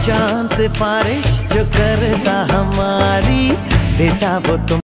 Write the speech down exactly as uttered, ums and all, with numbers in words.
चांद सिफारिश जो करता हमारी, देता वो तुम